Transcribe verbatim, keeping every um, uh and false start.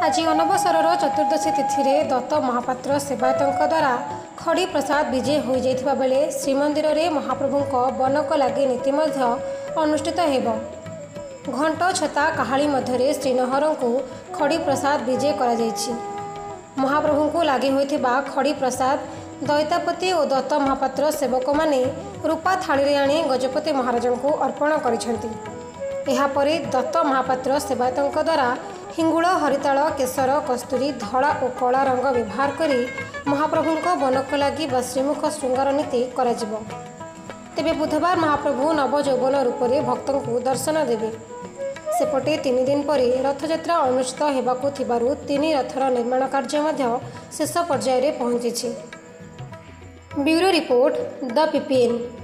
आज अनवसर चतुर्दशी तिथि में दत्त महापात्र सेवायतों द्वारा खड़ी प्रसाद विजे हो जाइथिबा बेले श्रीमंदिर में महाप्रभु बनक लगी नीति अनुष्ठित हेबो। घंट छता काहाली मध्य श्रीनहर को खड़ी प्रसाद विजे करा जाइछि। महाप्रभु को लगी होइथिबा खड़ी प्रसाद दैतापति और दत्त महापात्र सेवक माने रूपा थाली आनी गजपति महाराज को अर्पण करिसेंति। एहा परे दत्त महापात्र सेवायतों द्वारा हिंगुल हरिताल केसर कस्तूरी धड़ा और कला रंग व्यवहार करी महाप्रभु को बनक लगी व श्रीमुख श्रृंगार नीति करा जिवो। तेबे बुधवार महाप्रभु नवजौवन रूप में भक्तों को दर्शन देवे। सेपटे तीन दिन पर रथयात्रा अनुष्ठित होबाकु थिबारु तीन रथर निर्माण कार्य मध्य शेष पर्यायर पहुंची। Bureau report the PPN.